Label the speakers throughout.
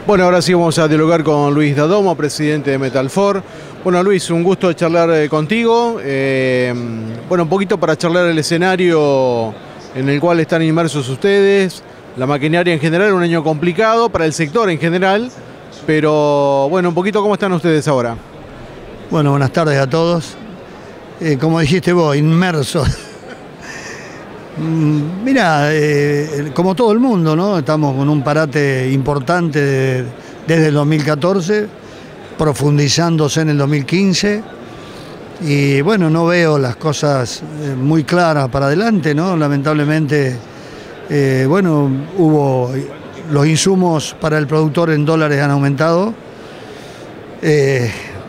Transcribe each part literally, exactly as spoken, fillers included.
Speaker 1: Bueno, ahora sí vamos a dialogar con Luis Dadomo, presidente de Metalfor. Bueno, Luis, un gusto charlar eh, contigo. Eh, bueno, un poquito para charlar el escenario en el cual están inmersos ustedes, la maquinaria en general, un año complicado para el sector en general, pero bueno, un poquito cómo están ustedes ahora.
Speaker 2: Bueno, buenas tardes a todos. Eh, como dijiste vos, inmersos. Mira, eh, como todo el mundo, ¿no? Estamos con un parate importante de, desde el dos mil catorce, profundizándose en el dos mil quince. Y bueno, no veo las cosas eh, muy claras para adelante, ¿no? Lamentablemente, eh, bueno, hubo los insumos para el productor en dólares han aumentado. Eh,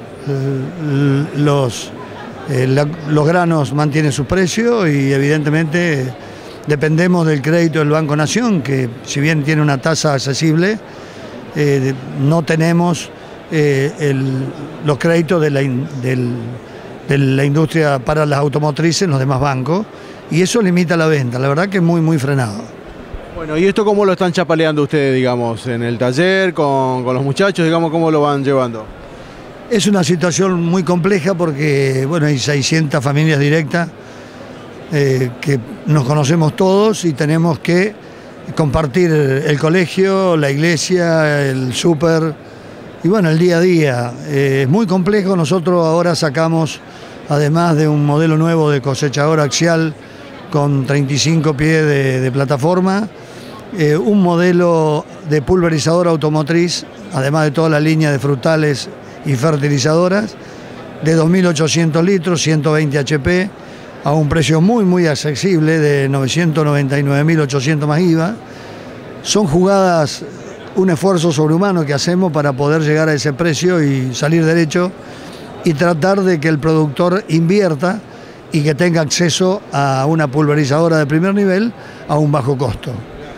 Speaker 2: los, eh, la, los granos mantienen su precio y evidentemente dependemos del crédito del Banco Nación, que si bien tiene una tasa accesible, eh, no tenemos eh, el, los créditos de la, del, de la industria para las automotrices en los demás bancos, y eso limita la venta. La verdad que es muy, muy frenado.
Speaker 1: Bueno, ¿y esto cómo lo están chapaleando ustedes, digamos, en el taller, con, con los muchachos, digamos, cómo lo van llevando?
Speaker 2: Es una situación muy compleja porque, bueno, hay seiscientas familias directas eh, que nos conocemos todos y tenemos que compartir el colegio, la iglesia, el súper y, bueno, el día a día. Eh, es muy complejo. Nosotros ahora sacamos, además de un modelo nuevo de cosechador axial con treinta y cinco pies de, de plataforma, eh, un modelo de pulverizador automotriz, además de toda la línea de frutales y fertilizadoras, de dos mil ochocientos litros, ciento veinte H P, a un precio muy, muy accesible de novecientos noventa y nueve mil ochocientos más I V A. Son jugadas, un esfuerzo sobrehumano que hacemos para poder llegar a ese precio y salir derecho y tratar de que el productor invierta y que tenga acceso a una pulverizadora de primer nivel a un bajo costo.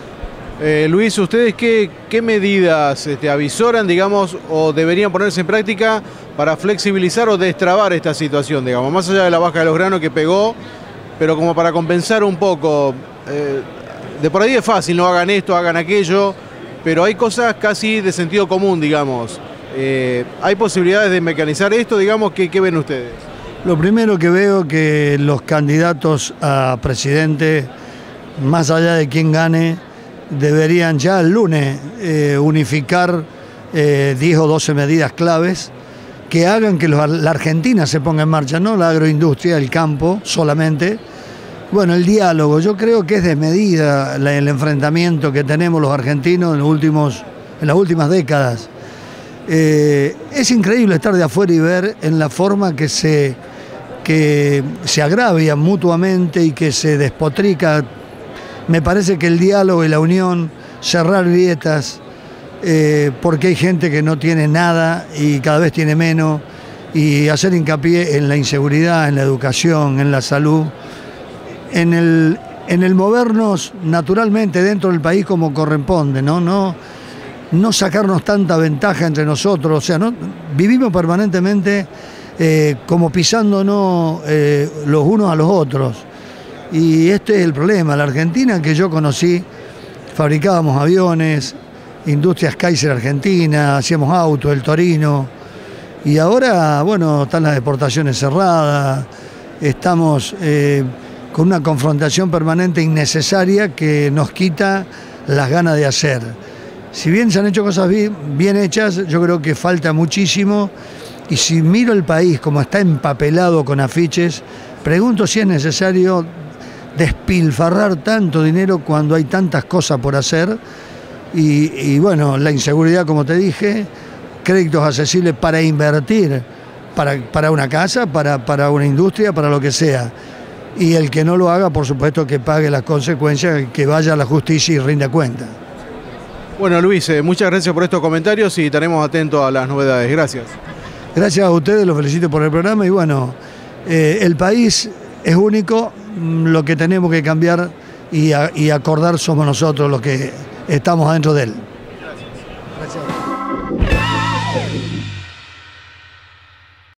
Speaker 1: Eh, Luis, ¿ustedes qué, qué medidas este, avisoran, digamos, o deberían ponerse en práctica para flexibilizar o destrabar esta situación, digamos, más allá de la baja de los granos que pegó, pero como para compensar un poco? Eh, de por ahí es fácil, no hagan esto, hagan aquello, pero hay cosas casi de sentido común, digamos. Eh, ¿Hay posibilidades de mecanizar esto, digamos? ¿Qué, qué ven ustedes?
Speaker 2: Lo primero que veo que los candidatos a presidente, más allá de quién gane, deberían ya el lunes eh, unificar eh, diez o doce medidas claves que hagan que los, la Argentina se ponga en marcha, no la agroindustria, el campo solamente. Bueno, el diálogo, yo creo que es desmedida la, el enfrentamiento que tenemos los argentinos en, los últimos, en las últimas décadas. Eh, es increíble estar de afuera y ver en la forma que se, que se agravian mutuamente y que se despotrica. Me parece que el diálogo y la unión, cerrar grietas, eh, porque hay gente que no tiene nada y cada vez tiene menos, y hacer hincapié en la inseguridad, en la educación, en la salud, en el, en el movernos naturalmente dentro del país como corresponde, ¿no? No, no sacarnos tanta ventaja entre nosotros, o sea, no, vivimos permanentemente eh, como pisándonos eh, los unos a los otros. Y este es el problema. La Argentina que yo conocí, fabricábamos aviones, Industrias Kaiser Argentina, hacíamos autos, el Torino, y ahora, bueno, están las exportaciones cerradas, estamos eh, con una confrontación permanente innecesaria que nos quita las ganas de hacer. Si bien se han hecho cosas bien, bien hechas, yo creo que falta muchísimo, y si miro el país como está empapelado con afiches, pregunto si es necesario despilfarrar tanto dinero cuando hay tantas cosas por hacer. Y, y bueno, la inseguridad, como te dije, créditos accesibles para invertir, para, para una casa, para, para una industria, para lo que sea. Y el que no lo haga, por supuesto, que pague las consecuencias, que vaya a la justicia y rinda cuenta.
Speaker 1: Bueno, Luis, eh, muchas gracias por estos comentarios y estaremos atentos a las novedades. Gracias.
Speaker 2: Gracias a ustedes, los felicito por el programa y bueno, eh, el país es único, lo que tenemos que cambiar y, a, y acordar somos nosotros los que estamos adentro de él.